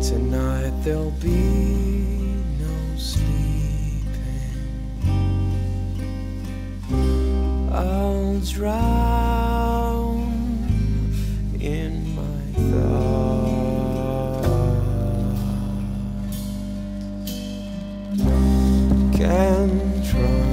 Tonight there'll be no sleeping. I'll drown in my thoughts. Can't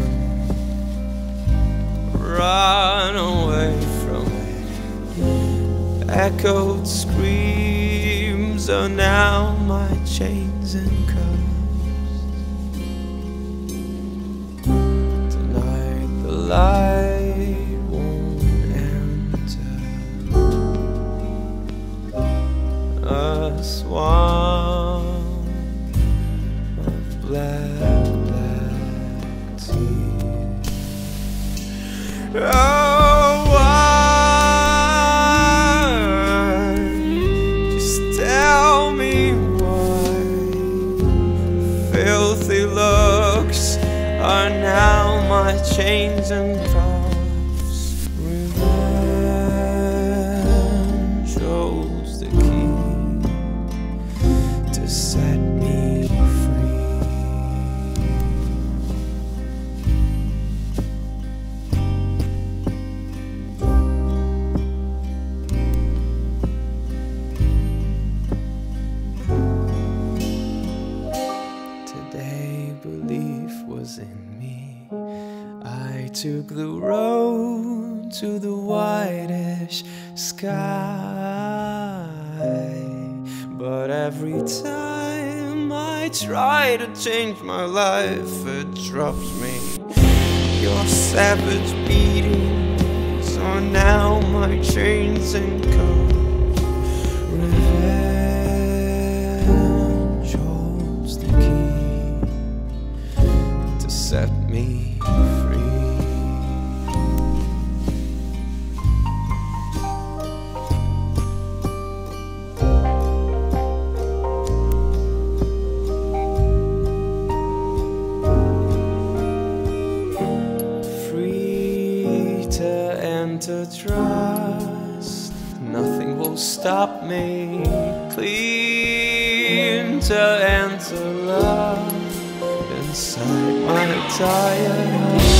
run away from it. Echoed screams are now my chains and cuffs. Tonight the light won't enter. A swamp of black tears. Oh, why? Just tell me why. Filthy looks are now my chains and cuffs. Revenge holds the key to set me free. Belief was in me. I took the road to the whitish sky, but every time I try to change my life, it drops me. Your savage beatings are now my chains and cuffs. Revenge holds the key to set me free. Free to enter trust, nothing will stop me. Clean to enter love inside my tire.